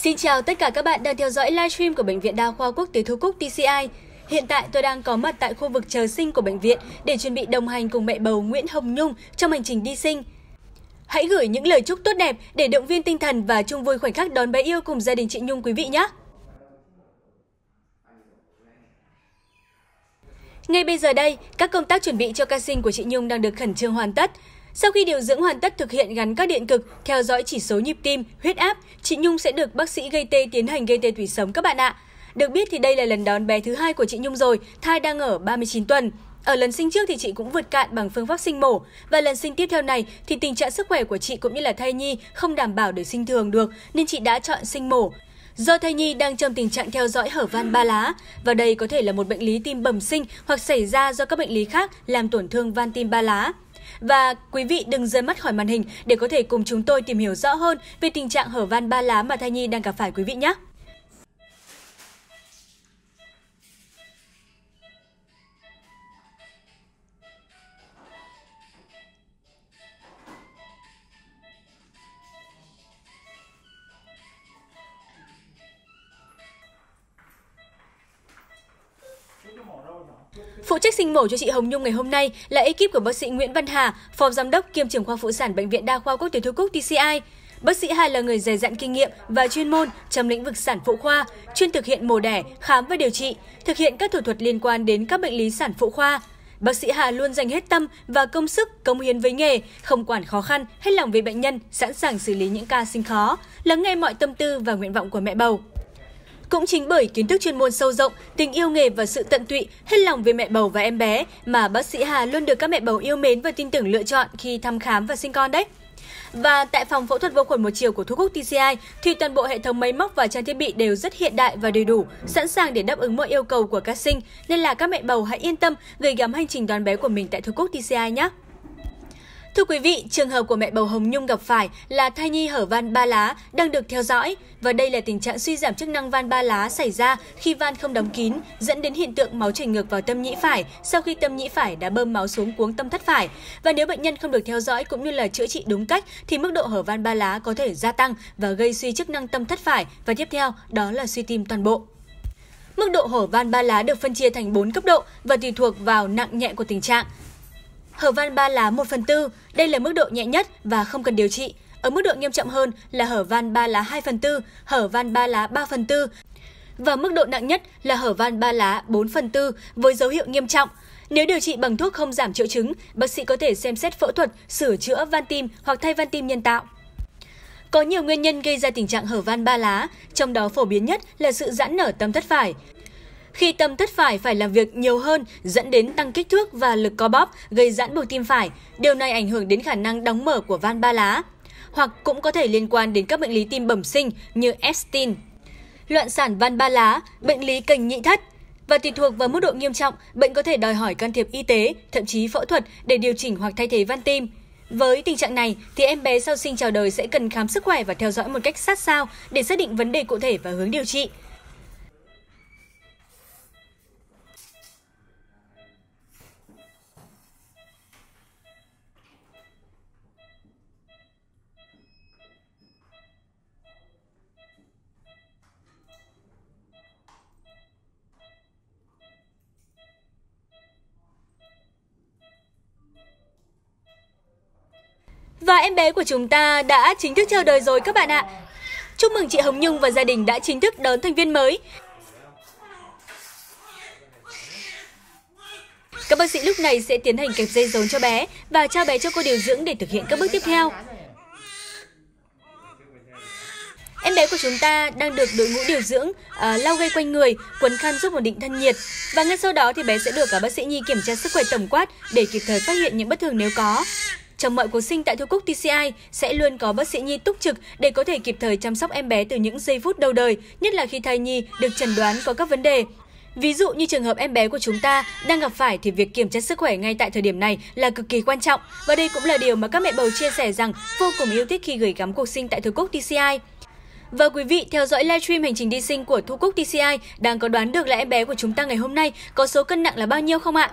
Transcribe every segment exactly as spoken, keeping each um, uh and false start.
Xin chào tất cả các bạn đang theo dõi livestream của Bệnh viện Đa khoa Quốc tế Thu Cúc tê xê i. Hiện tại tôi đang có mặt tại khu vực chờ sinh của bệnh viện để chuẩn bị đồng hành cùng mẹ bầu Nguyễn Hồng Nhung trong hành trình đi sinh. Hãy gửi những lời chúc tốt đẹp để động viên tinh thần và chung vui khoảnh khắc đón bé yêu cùng gia đình chị Nhung quý vị nhé! Ngay bây giờ đây, các công tác chuẩn bị cho ca sinh của chị Nhung đang được khẩn trương hoàn tất. Sau khi điều dưỡng hoàn tất thực hiện gắn các điện cực, theo dõi chỉ số nhịp tim, huyết áp, chị Nhung sẽ được bác sĩ gây tê tiến hành gây tê tủy sống các bạn ạ. Được biết thì đây là lần đón bé thứ hai của chị Nhung rồi, thai đang ở ba mươi chín tuần. Ở lần sinh trước thì chị cũng vượt cạn bằng phương pháp sinh mổ, và lần sinh tiếp theo này thì tình trạng sức khỏe của chị cũng như là thai nhi không đảm bảo để sinh thường được nên chị đã chọn sinh mổ. Do thai nhi đang trong tình trạng theo dõi hở van ba lá, và đây có thể là một bệnh lý tim bẩm sinh hoặc xảy ra do các bệnh lý khác làm tổn thương van tim ba lá. Và quý vị đừng rời mắt khỏi màn hình để có thể cùng chúng tôi tìm hiểu rõ hơn về tình trạng hở van ba lá mà thai nhi đang gặp phải quý vị nhé! Phụ trách sinh mổ cho chị Hồng Nhung ngày hôm nay là ekip của bác sĩ Nguyễn Văn Hà, Phó Giám đốc kiêm trưởng khoa phụ sản Bệnh viện Đa khoa Quốc tế Thu Cúc tê xê i. Bác sĩ Hà là người dày dặn kinh nghiệm và chuyên môn trong lĩnh vực sản phụ khoa, chuyên thực hiện mổ đẻ, khám và điều trị, thực hiện các thủ thuật liên quan đến các bệnh lý sản phụ khoa. Bác sĩ Hà luôn dành hết tâm và công sức cống hiến với nghề, không quản khó khăn, hết lòng vì bệnh nhân, sẵn sàng xử lý những ca sinh khó, lắng nghe mọi tâm tư và nguyện vọng của mẹ bầu. Cũng chính bởi kiến thức chuyên môn sâu rộng, tình yêu nghề và sự tận tụy, hết lòng về mẹ bầu và em bé mà bác sĩ Hà luôn được các mẹ bầu yêu mến và tin tưởng lựa chọn khi thăm khám và sinh con đấy. Và tại phòng phẫu thuật vô khuẩn một chiều của Thu Cúc tê xê i thì toàn bộ hệ thống máy móc và trang thiết bị đều rất hiện đại và đầy đủ, sẵn sàng để đáp ứng mọi yêu cầu của ca sinh, nên là các mẹ bầu hãy yên tâm gửi gắm hành trình đón bé của mình tại Thu Cúc tê xê i nhé! Thưa quý vị, trường hợp của mẹ bầu Hồng Nhung gặp phải là thai nhi hở van ba lá đang được theo dõi, và đây là tình trạng suy giảm chức năng van ba lá xảy ra khi van không đóng kín, dẫn đến hiện tượng máu chảy ngược vào tâm nhĩ phải sau khi tâm nhĩ phải đã bơm máu xuống cuống tâm thất phải. Và nếu bệnh nhân không được theo dõi cũng như là chữa trị đúng cách thì mức độ hở van ba lá có thể gia tăng và gây suy chức năng tâm thất phải, và tiếp theo đó là suy tim toàn bộ. Mức độ hở van ba lá được phân chia thành bốn cấp độ và tùy thuộc vào nặng nhẹ của tình trạng. Hở van ba lá một phần tư, đây là mức độ nhẹ nhất và không cần điều trị. Ở mức độ nghiêm trọng hơn là hở van ba lá hai phần tư, hở van ba lá ba phần tư. Và mức độ nặng nhất là hở van ba lá bốn phần tư với dấu hiệu nghiêm trọng. Nếu điều trị bằng thuốc không giảm triệu chứng, bác sĩ có thể xem xét phẫu thuật, sửa chữa van tim hoặc thay van tim nhân tạo. Có nhiều nguyên nhân gây ra tình trạng hở van ba lá, trong đó phổ biến nhất là sự giãn nở tâm thất phải. Khi tâm thất phải phải làm việc nhiều hơn dẫn đến tăng kích thước và lực co bóp, gây giãn buồng tim phải. Điều này ảnh hưởng đến khả năng đóng mở của van ba lá. Hoặc cũng có thể liên quan đến các bệnh lý tim bẩm sinh như Epstein, loạn sản van ba lá, bệnh lý kềnh nhị thất. Và tùy thuộc vào mức độ nghiêm trọng, bệnh có thể đòi hỏi can thiệp y tế, thậm chí phẫu thuật để điều chỉnh hoặc thay thế van tim. Với tình trạng này thì em bé sau sinh chào đời sẽ cần khám sức khỏe và theo dõi một cách sát sao để xác định vấn đề cụ thể và hướng điều trị. Và em bé của chúng ta đã chính thức chào đời rồi các bạn ạ. Chúc mừng chị Hồng Nhung và gia đình đã chính thức đón thành viên mới. Các bác sĩ lúc này sẽ tiến hành kẹp dây rốn cho bé và trao bé cho cô điều dưỡng để thực hiện các bước tiếp theo. Em bé của chúng ta đang được đội ngũ điều dưỡng uh, lau gây quanh người, quấn khăn giúp ổn định thân nhiệt. Và ngay sau đó thì bé sẽ được cả bác sĩ nhi kiểm tra sức khỏe tổng quát để kịp thời phát hiện những bất thường nếu có. Trong mọi cuộc sinh tại Thu Cúc tê xê i sẽ luôn có bác sĩ nhi túc trực để có thể kịp thời chăm sóc em bé từ những giây phút đầu đời, nhất là khi thai nhi được chẩn đoán có các vấn đề. Ví dụ như trường hợp em bé của chúng ta đang gặp phải thì việc kiểm tra sức khỏe ngay tại thời điểm này là cực kỳ quan trọng, và đây cũng là điều mà các mẹ bầu chia sẻ rằng vô cùng yêu thích khi gửi gắm cuộc sinh tại Thu Cúc tê xê i. Và quý vị theo dõi livestream hành trình đi sinh của Thu Cúc tê xê i đang có đoán được là em bé của chúng ta ngày hôm nay có số cân nặng là bao nhiêu không ạ?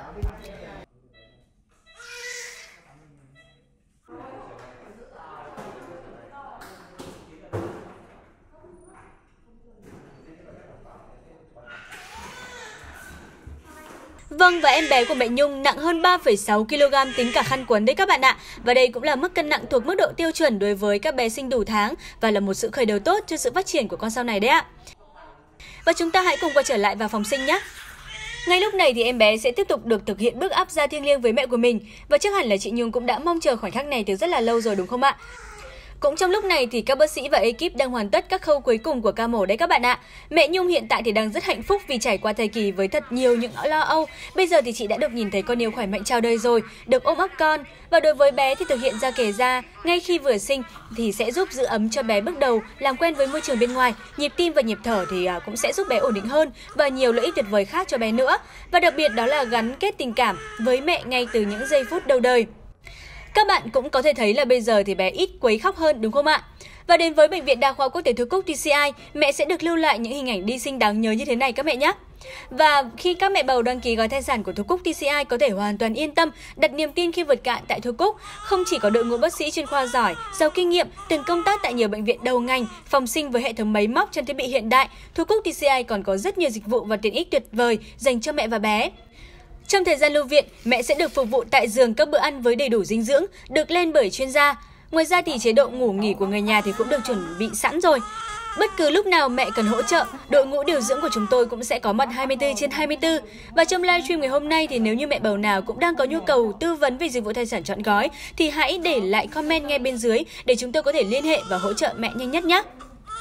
Vâng, và em bé của mẹ Nhung nặng hơn ba phẩy sáu ki lô gam tính cả khăn quấn đấy các bạn ạ. Và đây cũng là mức cân nặng thuộc mức độ tiêu chuẩn đối với các bé sinh đủ tháng và là một sự khởi đầu tốt cho sự phát triển của con sau này đấy ạ. Và chúng ta hãy cùng quay trở lại vào phòng sinh nhé. Ngay lúc này thì em bé sẽ tiếp tục được thực hiện bước áp da thiêng liêng với mẹ của mình. Và chắc hẳn là chị Nhung cũng đã mong chờ khoảnh khắc này từ rất là lâu rồi đúng không ạ? Cũng trong lúc này thì các bác sĩ và ekip đang hoàn tất các khâu cuối cùng của ca mổ đấy các bạn ạ. Mẹ Nhung hiện tại thì đang rất hạnh phúc vì trải qua thời kỳ với thật nhiều những lo âu. Bây giờ thì chị đã được nhìn thấy con yêu khỏe mạnh chào đời rồi, được ôm ấp con. Và đối với bé thì thực hiện ra kề da ngay khi vừa sinh thì sẽ giúp giữ ấm cho bé bước đầu, làm quen với môi trường bên ngoài. Nhịp tim và nhịp thở thì cũng sẽ giúp bé ổn định hơn và nhiều lợi ích tuyệt vời khác cho bé nữa. Và đặc biệt đó là gắn kết tình cảm với mẹ ngay từ những giây phút đầu đời. Các bạn cũng có thể thấy là bây giờ thì bé ít quấy khóc hơn đúng không ạ? Và đến với Bệnh viện Đa khoa Quốc tế Thu Cúc tê xê i, mẹ sẽ được lưu lại những hình ảnh đi sinh đáng nhớ như thế này các mẹ nhé. Và khi các mẹ bầu đăng ký gói thai sản của Thu Cúc tê xê i có thể hoàn toàn yên tâm, đặt niềm tin khi vượt cạn tại Thu Cúc. Không chỉ có đội ngũ bác sĩ chuyên khoa giỏi, giàu kinh nghiệm, từng công tác tại nhiều bệnh viện đầu ngành, phòng sinh với hệ thống máy móc trang thiết bị hiện đại, Thu Cúc tê xê i còn có rất nhiều dịch vụ và tiện ích tuyệt vời dành cho mẹ và bé. Trong thời gian lưu viện, mẹ sẽ được phục vụ tại giường các bữa ăn với đầy đủ dinh dưỡng, được lên bởi chuyên gia. Ngoài ra thì chế độ ngủ nghỉ của người nhà thì cũng được chuẩn bị sẵn rồi. Bất cứ lúc nào mẹ cần hỗ trợ, đội ngũ điều dưỡng của chúng tôi cũng sẽ có mặt hai mươi tư trên hai mươi tư. Và trong livestream ngày hôm nay thì nếu như mẹ bầu nào cũng đang có nhu cầu tư vấn về dịch vụ thai sản trọn gói thì hãy để lại comment ngay bên dưới để chúng tôi có thể liên hệ và hỗ trợ mẹ nhanh nhất nhé.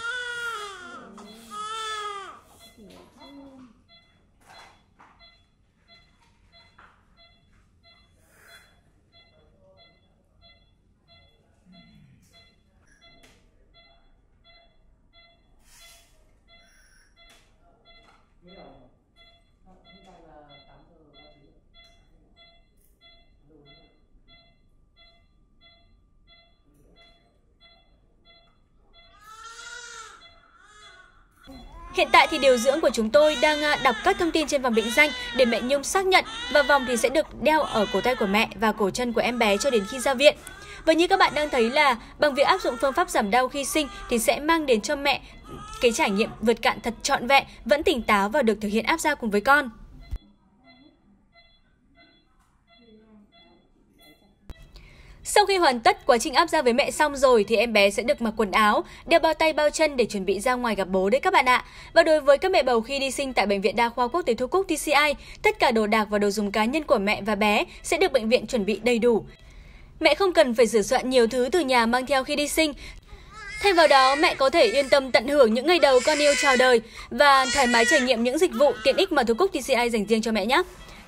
Hiện tại thì điều dưỡng của chúng tôi đang đọc các thông tin trên vòng định danh để mẹ Nhung xác nhận và vòng thì sẽ được đeo ở cổ tay của mẹ và cổ chân của em bé cho đến khi ra viện. Và như các bạn đang thấy là bằng việc áp dụng phương pháp giảm đau khi sinh thì sẽ mang đến cho mẹ cái trải nghiệm vượt cạn thật trọn vẹn, vẫn tỉnh táo và được thực hiện áp da cùng với con. Sau khi hoàn tất quá trình áp da với mẹ xong rồi thì em bé sẽ được mặc quần áo, đeo bao tay bao chân để chuẩn bị ra ngoài gặp bố đấy các bạn ạ. Và đối với các mẹ bầu khi đi sinh tại Bệnh viện Đa khoa Quốc tế Thu Cúc tê xê i, tất cả đồ đạc và đồ dùng cá nhân của mẹ và bé sẽ được bệnh viện chuẩn bị đầy đủ. Mẹ không cần phải sửa soạn nhiều thứ từ nhà mang theo khi đi sinh. Thay vào đó, mẹ có thể yên tâm tận hưởng những ngày đầu con yêu chào đời và thoải mái trải nghiệm những dịch vụ tiện ích mà Thu Cúc tê xê i dành riêng cho mẹ nhé.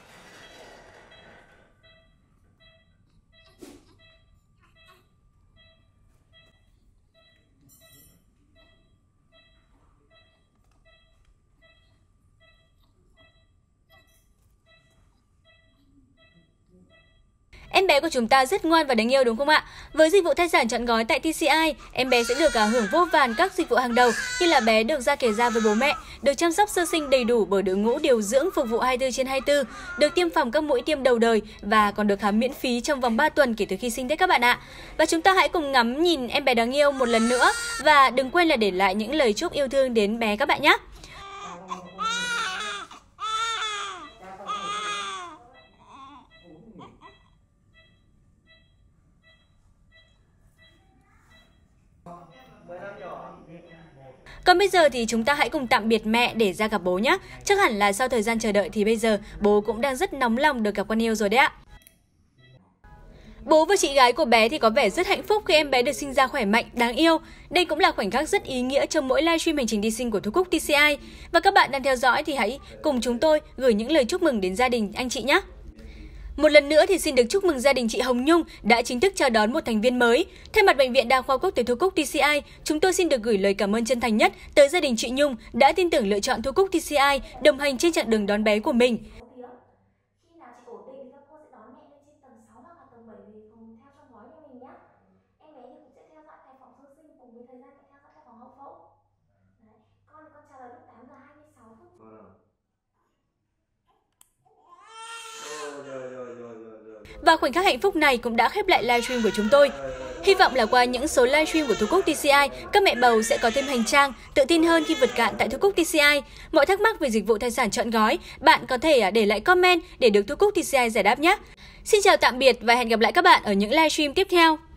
Em bé của chúng ta rất ngoan và đáng yêu đúng không ạ? Với dịch vụ thai sản trọn gói tại tê xê i, em bé sẽ được hưởng vô vàn các dịch vụ hàng đầu như là bé được ra kề da với bố mẹ, được chăm sóc sơ sinh đầy đủ bởi đội ngũ điều dưỡng phục vụ hai mươi tư trên hai mươi tư, được tiêm phòng các mũi tiêm đầu đời và còn được khám miễn phí trong vòng ba tuần kể từ khi sinh đấy các bạn ạ. Và chúng ta hãy cùng ngắm nhìn em bé đáng yêu một lần nữa và đừng quên là để lại những lời chúc yêu thương đến bé các bạn nhé. Còn bây giờ thì chúng ta hãy cùng tạm biệt mẹ để ra gặp bố nhé. Chắc hẳn là sau thời gian chờ đợi thì bây giờ bố cũng đang rất nóng lòng được gặp con yêu rồi đấy ạ. Bố và chị gái của bé thì có vẻ rất hạnh phúc khi em bé được sinh ra khỏe mạnh, đáng yêu. Đây cũng là khoảnh khắc rất ý nghĩa trong mỗi livestream hành trình đi sinh của Thu Cúc tê xê i. Và các bạn đang theo dõi thì hãy cùng chúng tôi gửi những lời chúc mừng đến gia đình anh chị nhé. Một lần nữa thì xin được chúc mừng gia đình chị Hồng Nhung đã chính thức chào đón một thành viên mới. Thay mặt Bệnh viện Đa khoa Quốc tế Thu Cúc tê xê i, chúng tôi xin được gửi lời cảm ơn chân thành nhất tới gia đình chị Nhung đã tin tưởng lựa chọn Thu Cúc tê xê i đồng hành trên chặng đường đón bé của mình. Khi nào chị ổn định thì các cô sẽ đón mẹ lên trên tầng sáu hoặc là tầng bảy về phòng theo trong gói nhà mình nhé. Em bé thì cũng sẽ theo dõi tại phòng sơ sinh cùng với thời gian theo dõi tại phòng hậu phẫu. Đấy. Con thì con chào đời lúc tám giờ hai mươi sáu phút. Và khoảnh khắc hạnh phúc này cũng đã khép lại livestream của chúng tôi. Hy vọng là qua những số livestream của Thu Cúc tê xê i, các mẹ bầu sẽ có thêm hành trang, tự tin hơn khi vượt cạn tại Thu Cúc tê xê i. Mọi thắc mắc về dịch vụ thai sản trọn gói, bạn có thể để lại comment để được Thu Cúc tê xê i giải đáp nhé. Xin chào tạm biệt và hẹn gặp lại các bạn ở những livestream tiếp theo.